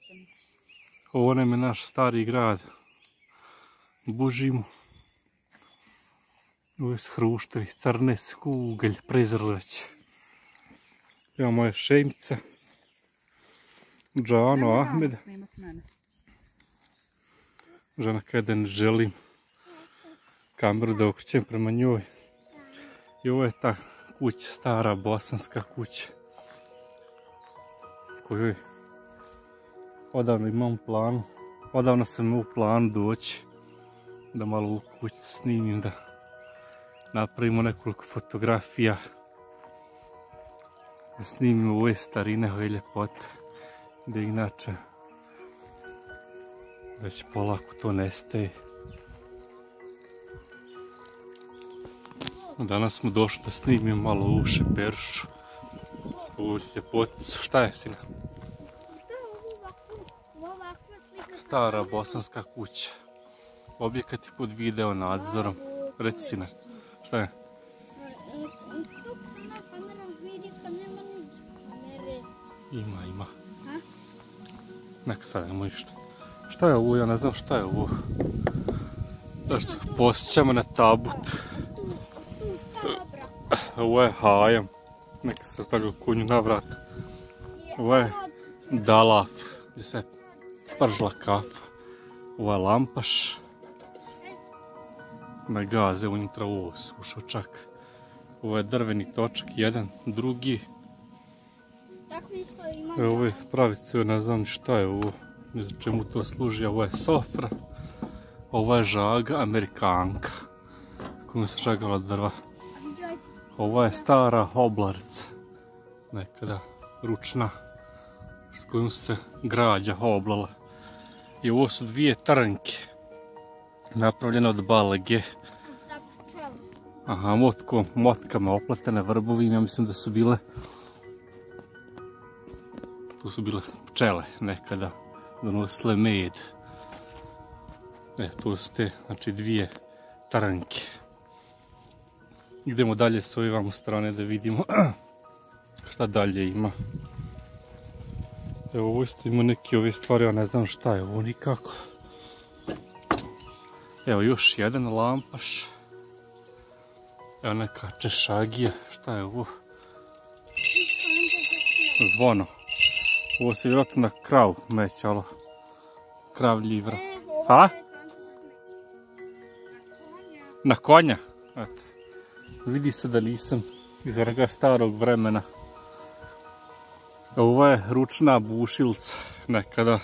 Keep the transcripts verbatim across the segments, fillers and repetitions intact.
Ovo nam je naš stari grad. Bužimo. Ovo je hruštevi, crnes, kugelj, prezrleć. Evo moja šejnica. Džano, Ahmed. Žena kada ne želim kameru da okrećem prema njoj. I ovo je ta kuća, stara bosanska kuća. Koju odavno imam plan. Odavno sam u planu doći da malo u kuću snimim, da napravimo nekoliko fotografija. Da snimimo ove starine, ove ljepote. Da inače već polako to nestaje. Danas smo došli da snimimo malo ovu šeperušu, ovu ljepoticu. Šta je, sina? Stara bosanska kuća. Objekat je pod video nadzorom. Reci, sina, šta je? Ima, ima. Neka sad nemoj ništa. Šta je ovo? Ja ne znam šta je ovo. Zašto? Posjećamo na tabut. Ovo je hajam. Neka se stavlja konju na vrat. Ovo je dalaf, gdje se pržla kafa. Ovo je lampaš. Na gaze unutra ovo slušao čak. Ovo je drveni točak, jedan, drugi. Ovo je pravice, ne znam šta je ovo. Ne znam čemu to služi. Ovo je sofra. Ovo je žaga amerikanka. Kojom se žagala drva. Ovo je stara oblarica. Nekada ručna. S kojom se građa oblala. I ovo su dvije trnke. Napravljene od balege. Aha, motkom, motkama opletene vrbovima. Ja mislim da su bile... Tu su bile pčele nekada. Donosile med. E, tu su te, znači, dvije taranke. Idemo dalje s ove vamo strane da vidimo šta dalje ima. Evo, ovo isto ima neke ove stvari, ja ne znam šta je ovo nikako. Evo, još jedan lampaš. Evo neka češagija, šta je ovo? Zvono. Ovo se vjerojatno na krav mećalo. Krav livra. A? Na konja? Eto. Vidi se da nisam iz onoga starog vremena. Ovo je ručna bušilca. Nekada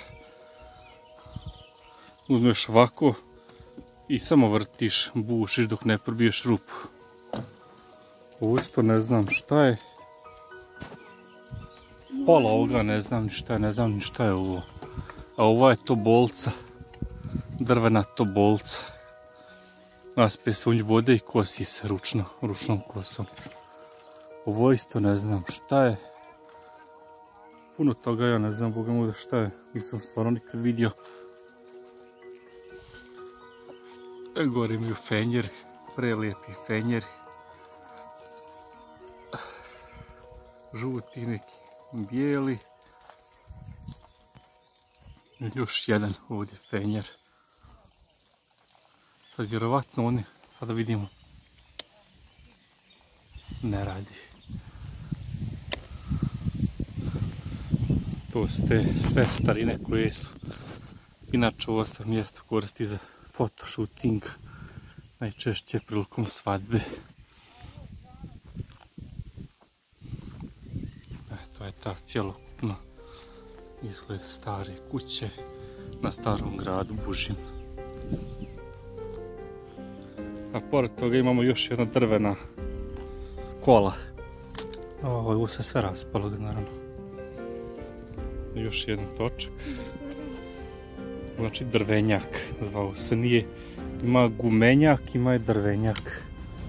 uzmeš ovako i samo vrtiš, bušiš dok ne probiješ rupu. Ovo isto ne znam šta je. Pola ovoga ne znam ni šta je, ne znam ni šta je ovo. A ovo je tobolca. Drvena tobolca. Naspe se u nju vode i kosi se ručno, ručnom kosom. Ovo isto ne znam šta je. Puno toga ja ne znam, boga mu šta je. Nisam stvarno nikad vidio. Gore imaju fenjeri, prelijepi fenjeri. Žuti neki, bijeli. I još jedan ovdje fenjer. Sad vjerovatno oni, sada vidimo, ne radi. To su te sve starine koje su. Inače ovo se mjesto koristi za fotoshooting, najčešće prilikom svadbe. E, to je ta cjelokupna izgled stare kuće na starom gradu Bužim. A pored toga imamo još jedna drvena kola. Ovo se sve raspalo, naravno. Još jedan točak. Znači drvenjak zvao se, nije, ima gumenjak, ima i drvenjak.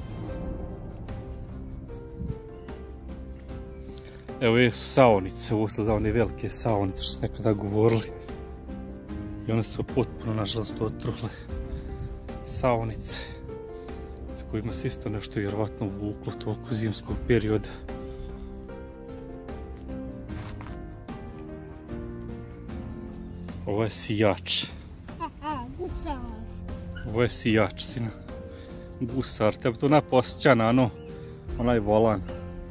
Evo je su saonice, ovo su za one velike saonice što su nekada govorili. I one su potpuno, nažalost, otruhle saonice. S kojima se isto nešto vjerovatno vuklo toliko zimskog perioda. Ovo je sijač. Ovo je sijač, sina. Gusar, tebe to ne posjeća na ono, onaj volan.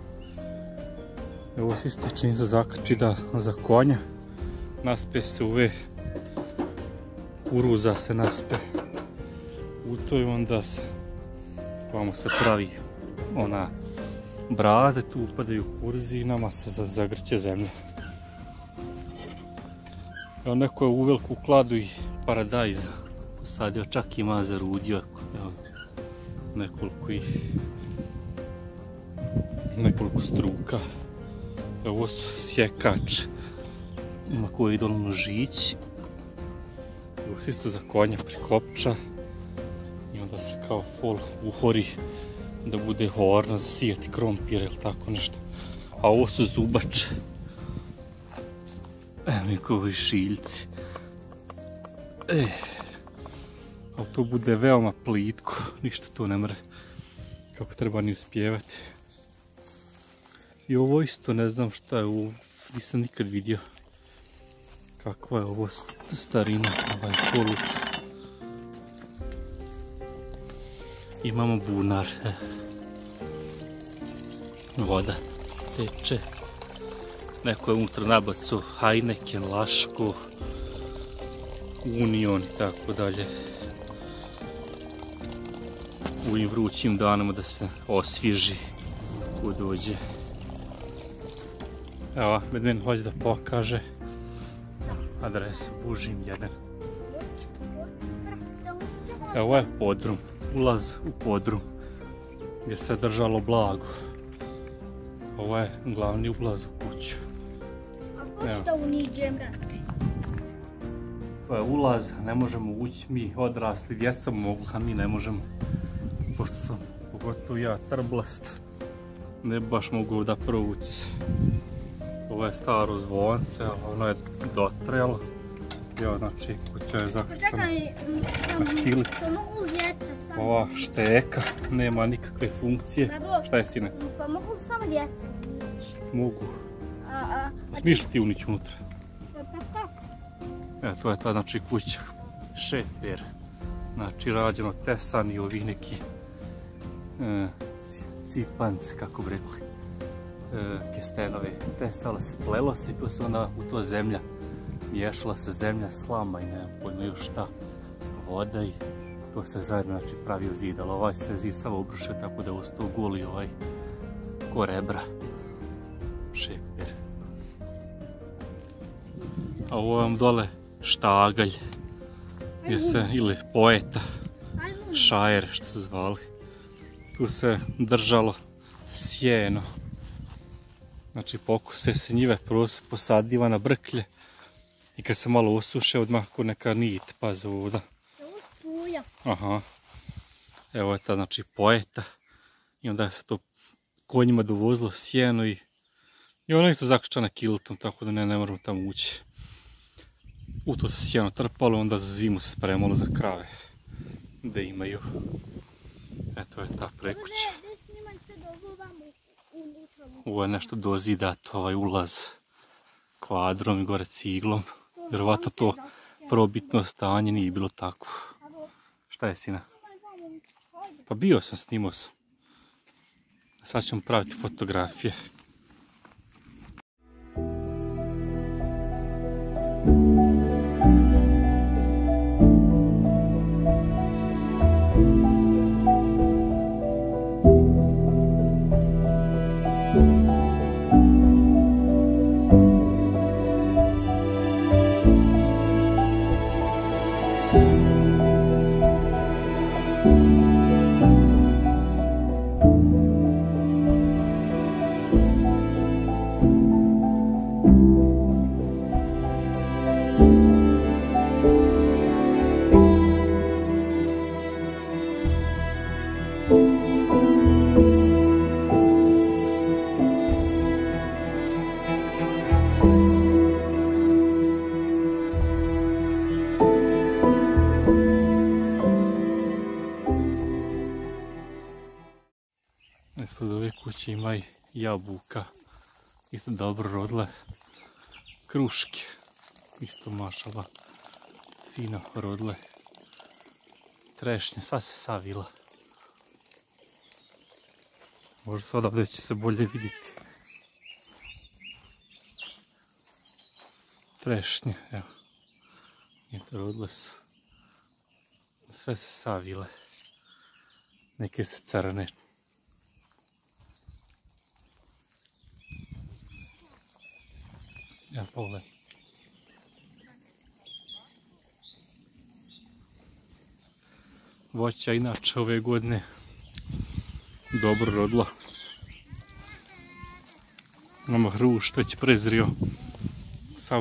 Ovo se isto čini se zakači da za konja. Naspe se uve kuruza se naspe u to i onda se vamo se pravi ona braze, tu upadaju kuruzi i nama se zagrće zemlja. Evo neko je u veliku kladu i paradajza posadio, čak i mazer udio. Evo nekoliko i nekoliko struka. Ovo su sjekač. Ima koji ide ono nožić. Ovo se isto za konja prikopča. I onda se kao fol uhori da bude horno za sijati krompir ili tako nešto. A ovo su zubače. Evo nikovi šiljci. E, ali to bude veoma plitko. Ništa to ne mre kako treba ni uspjevati. I ovo isto ne znam šta je ovo. Nisam nikad vidio. Kakva je ovo starina, ovaj polut. Imamo bunar. Voda teče. Neko je unutra nabacio Heineken, Laško, Union i tako dalje. U ovim vrućim danama da se osvježi ko dođe. Evo, med meni hoće da pokaže adresa Bužim jedan. Evo, ovo je podrum, ulaz u podrum gdje se držalo blago. Ovo je glavni ulaz u kuću. A što uniđem, brate? To je ulaz, ne možemo ući, mi odrasli, djeca mogu, a mi ne možemo. Pošto sam, pogotovo ja, trblast, ne baš mogu da provući. Ovo je staro zvonce, ali ono je dotrelo. Evo, znači, kuća je zaključana na kilit. Ova šteka, nema nikakve funkcije. Šta je, sine? Pa mogu samo djeca. Mogu. Smiješ li ti unići unutra? Pa kako? Evo, to je ta, znači, kuća šeper. Znači, rađeno tesan i ovi neki cipance, kako bi rekli. Kestenove tesala se, plelo se i to se onda u to zemlja miješala se zemlja, slama i nemam pojma još šta, voda i to se zajedno znači pravio zid, ali ovaj se zid samo obrušio tako da je ostao goli ovaj ko rebra šeper. A ovo vam dole štagalj gdje se, ili poeta šajer što se zvali, tu se držalo sjeno. Znači pokuse se njive posadiva na brklje i kad se malo osuše odmah ko neka nit paze ovdje. Ovo struja. Aha. Evo je ta znači poeta i onda se to konjima dovozilo sjeno i i ono isto zaključano kiltom tako da ne, ne moramo tamo ući. U to se sjeno trpalo, onda za zimu se spremalo za krave da imaju. Eto je ta prekuća. Ovo je nešto dozidato, ovaj ulaz kvadrom i gore ciglom. Vjerovatno to prvobitno stanje nije bilo tako. Šta je, sina? Pa bio sam, snimao sam. Sad ćemo praviti fotografije. Ispod ove kuće ima i jabuka, isto dobro rodile, kruške, isto mašala, fino rodile. Trešnje, sva se savila. Možda se odavde će se bolje vidjeti. Trešnje, evo. I rodile su. Sve se savile. Neke se crne. Ja pogledaj. Voća inače ove godine dobro rodila. Nama hrušt već prezrio. Sav.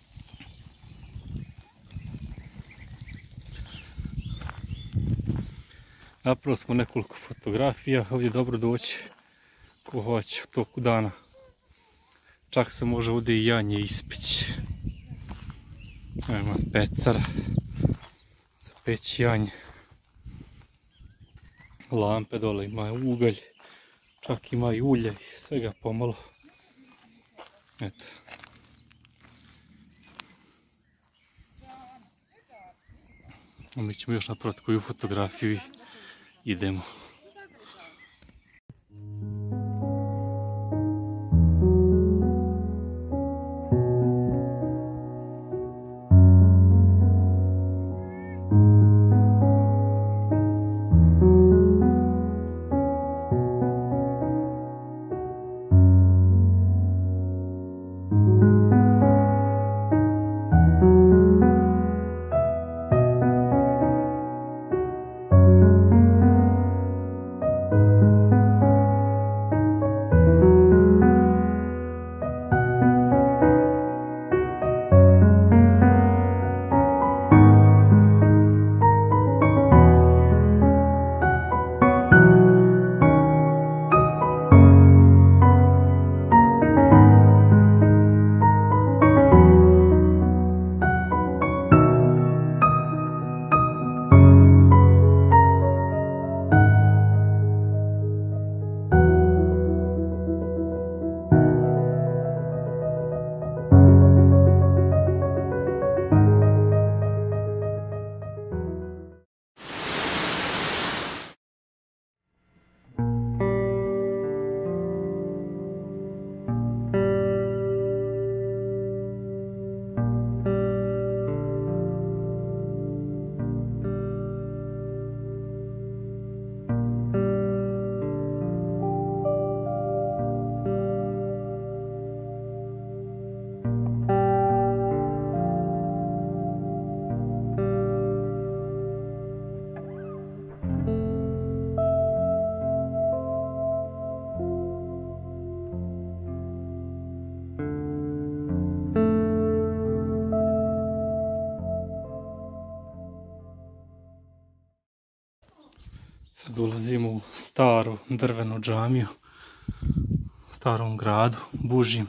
Napravili smo nekoliko fotografija, ovdje je dobro doći ko hoće u toku dana. Čak se može ovdje i janje ispeći. Ima pecara za peći janje. Lampe dole, ima ugalj, čak ima i ulje i svega pomalo. Eto. A mi ćemo još napraviti koju fotografiju i idemo. Sad ulazimo u staru drvenu džamiju, u starom gradu, Bužim.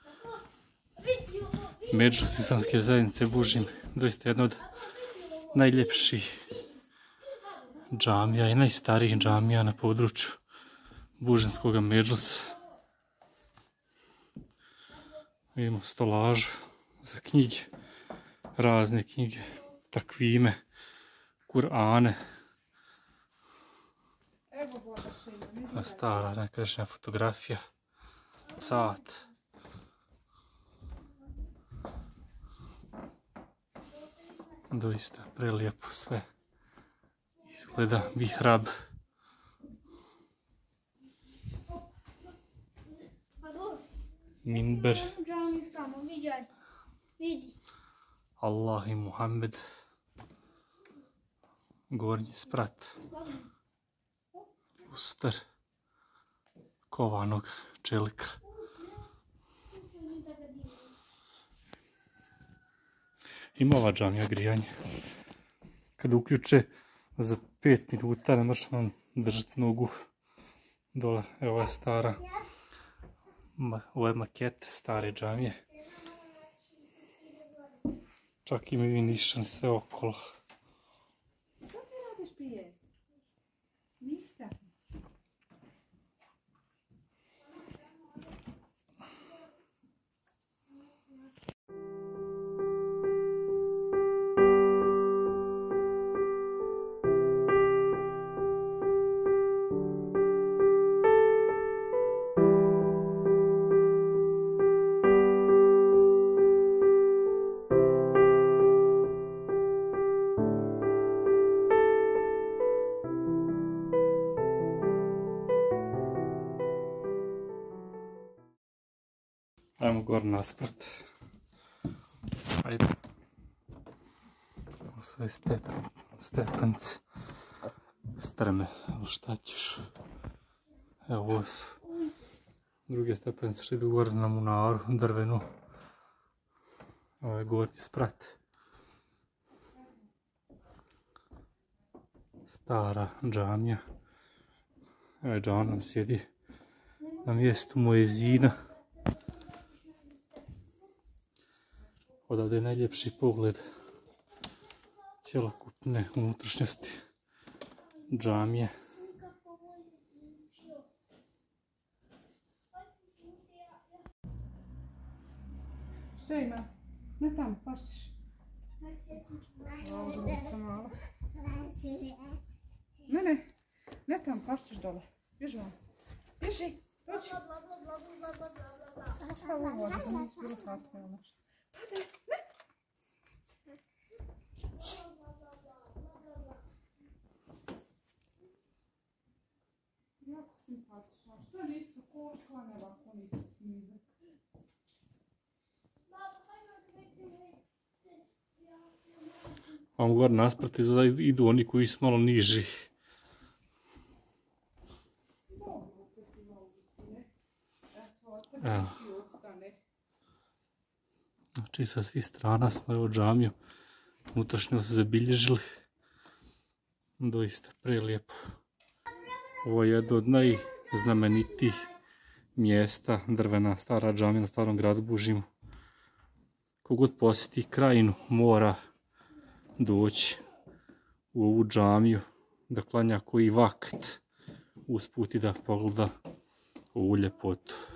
Međunarodne islamske zajednice Bužim, doista jedna od najljepših džamija i najstarijih džamija na području Bužinskog Medžlisa. Vidimo stolažu za knjige, razne knjige, takvime, Kur'ane. Stara nekadašnja fotografija, sat. Doista prelijepo sve izgleda, mihrab. Minber. Allah i Muhammed. Gornji sprat. Luster kovanog čelika. Ima ova džamija grijanje. Kada uključe za pet minuta ne možeš vam držati nogu dole. Evo je stara. Ovo je maket stare džamije. Čak imaju i nišan sve okolo. Što ti radiš pije? Ništa. Ajmo gore nasprat. Ajde. Ovo su stepen, stepence. Strme, ali šta ćeš? Evo ovo su druge stepence što idu gore na munaru, drvenu. Ovo je gornji sprat. Stara džamija. Evo je džan nam sjedi na mjestu muezina. Odavde je najljepši pogled cjelokupne unutrašnjosti džamije. Šta ima? Ne tamo, pašćeš. Ne, ne, ne tamo, pašćeš dole. Bježi vam. Bježi, dođi. Šta ovo vodi, da nisi bilo fatme ili nešto. Pade, ne. Jako simpatična. Šta nisi košla, ne ovako nisi snizak. Vam gore nasprat izgleda idu oni koji su malo niži. Evo. Znači sa svih strana smo evo džamiju unutrašnjost zabilježili. Doista prelijepo. Ovo je jedno od najznamenitijih mjesta, drvena stara džamija na starom gradu Bužimu. Kogod posjeti krajinu mora doći u ovu džamiju da klanja koji vakt usput i da pogleda ovu ljepotu.